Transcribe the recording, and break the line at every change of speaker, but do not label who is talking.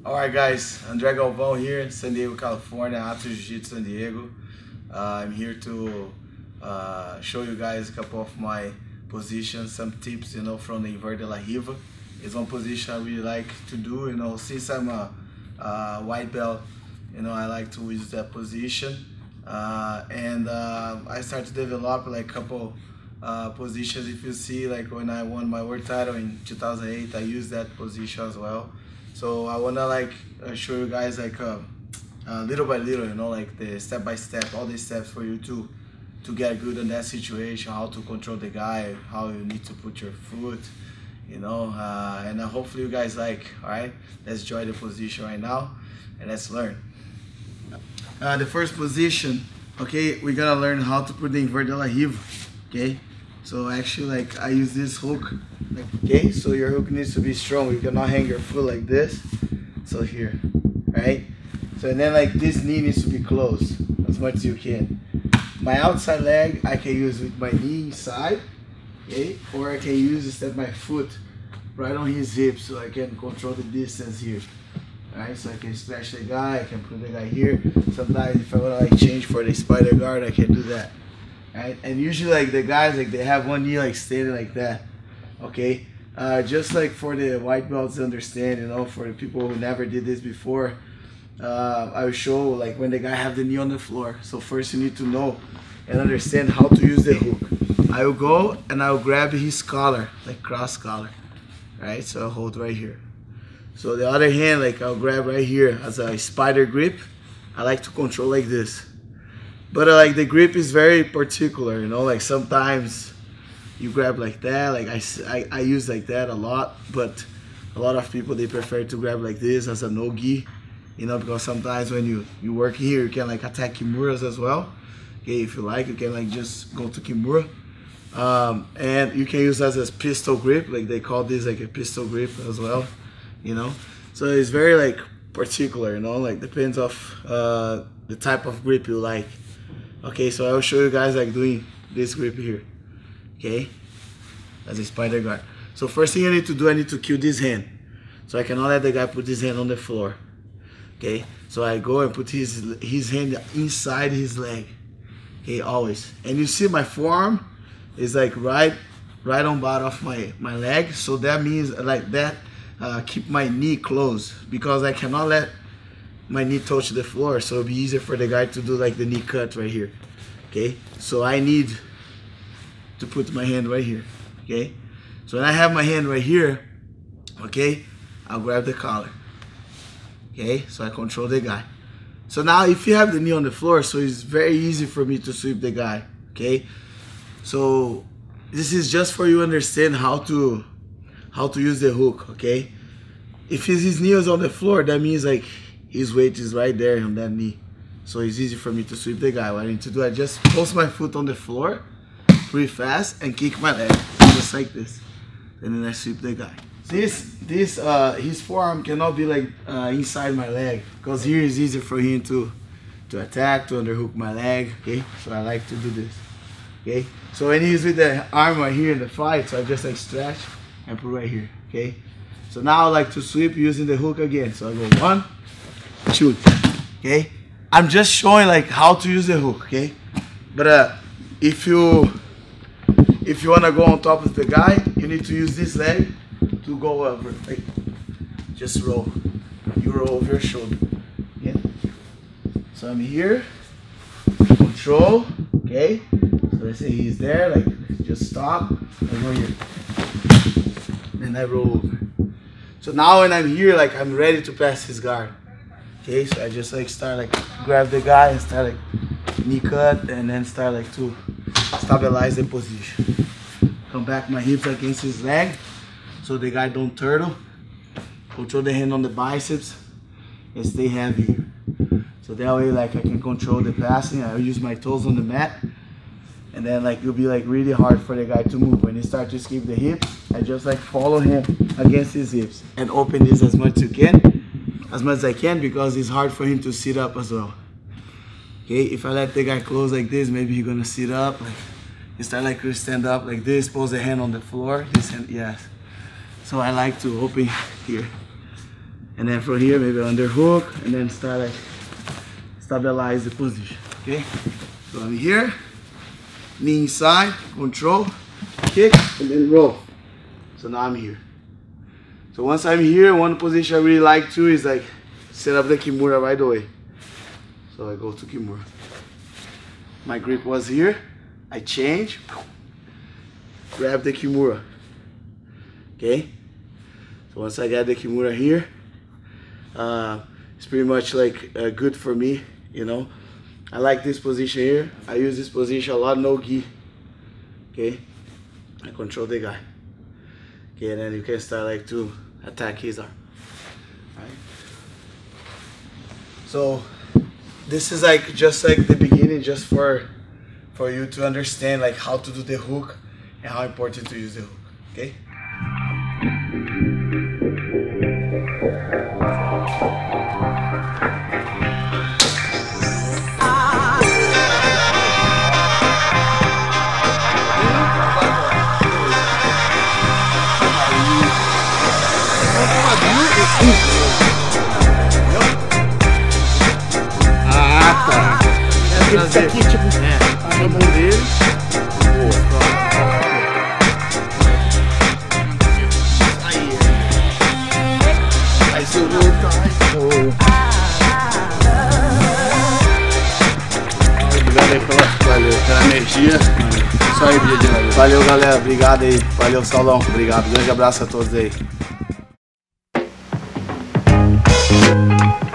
Alright guys, André Galvao here, San Diego, California, Ato Jiu-Jitsu San Diego. I'm here to show you guys a couple of my positions, some tips, from the invert de la Riva. It's one position I really like to do, since I'm a white belt, I like to use that position. I started to develop like a couple positions. If you see, like when I won my world title in 2008, I used that position as well. So I wanna show you guys little by little, like the step by step, all the steps for you to get good in that situation, how to control the guy, how you need to put your foot, and hopefully you guys like. All right, let's join the position right now and let's learn. The first position, okay, we're gonna learn how to put the invert de la Riva, okay? So actually, I use this hook, okay? So your hook needs to be strong. You cannot hang your foot like this. So here, right? So and then this knee needs to be closed as much as you can. My outside leg I can use with my knee inside, okay? Or I can use instead my foot right on his hip, so I can control the distance here. Alright, so I can stretch the guy, I can put the guy here. Sometimes if I want to change for the spider guard, I can do that. Right? And usually the guys they have one knee standing like that. Okay? Just for the white belts to understand, for the people who never did this before, I will show when the guy have the knee on the floor. So first you need to know and understand how to use the hook. I will go and I will grab his collar, cross collar. Right? So I'll hold right here. So the other hand, I'll grab right here as a spider grip. I like to control like this. But the grip is very particular, sometimes you grab like that, I use like that a lot, but a lot of people, they prefer to grab like this as a no-gi, because sometimes when you work here, you can attack kimuras as well. Okay, if you like, you can just go to kimura. And you can use as a pistol grip, they call this a pistol grip as well. So it's very particular, depends of the type of grip you like. Okay, so I'll show you guys doing this grip here. Okay, as a spider guard. So first thing I need to do, I need to kill this hand. So I cannot let the guy put his hand on the floor. Okay, so I go and put his hand inside his leg. Okay, always. And you see my forearm is right on bottom of my leg. So that means keep my knee closed, because I cannot let my knee touch the floor, so it'll be easier for the guy to do the knee cut right here. Okay, so I need to put my hand right here. Okay, so when I have my hand right here, okay, I'll grab the collar. Okay, so I control the guy. So now if you have the knee on the floor, so it's very easy for me to sweep the guy. Okay, so this is just for you to understand how to use the hook. Okay, if his knee is on the floor, that means his weight is right there on that knee, so it's easy for me to sweep the guy. What I need to do, I just post my foot on the floor pretty fast and kick my leg just like this, and then I sweep the guy. His forearm cannot be inside my leg, because here is easier for him to attack, to underhook my leg. Okay, so I like to do this. Okay, so when he's with the arm right here in the fight, so I just stretch and put right here. Okay, so now I like to sweep using the hook again. So I go 1, 2. Okay, I'm just showing how to use the hook. Okay, but if you want to go on top of the guy, you need to use this leg to go over. Just roll. You roll over your shoulder. Yeah. So I'm here, control. Okay, so let's say he's there, just stop and go here, and I roll over. So now when I'm here, I'm ready to pass his guard. Okay, so I just start grab the guy and start knee cut, and then start to stabilize the position. Come back my hips against his leg, so the guy don't turtle. Control the hand on the biceps and stay heavy here. So that way I can control the passing. I'll use my toes on the mat, and then it'll be really hard for the guy to move. When he starts to escape the hips, I just follow him against his hips and open this as much as I can, because it's hard for him to sit up as well. Okay, if I let the guy close like this, maybe he's gonna sit up. You start to stand up like this, pose the hand on the floor. This hand, yes. So I like to open here. And then from here, maybe underhook, and then start like stabilize the position, okay? So I'm here, knee inside, control, kick, and then roll. So now I'm here. So once I'm here, one position I really like too is like set up the Kimura right away. So I go to Kimura. My grip was here, I change, grab the Kimura, okay? So once I got the Kimura here, it's pretty much like good for me, you know. I like this position here. I use this position a lot, no gi, okay? I control the guy, okay? And then you can start like to attack his arm, right? So this is like just like the beginning, just for you to understand like how to do the hook and how important to use the hook, okay? Ah, tá. Isso aqui, tipo, a mão dele. Aí se eu voltar. Obrigado aí pela energia. Isso aí, Bidinho. Valeu, galera. Obrigado aí. Valeu, Saulão. Obrigado. Grande abraço a todos aí.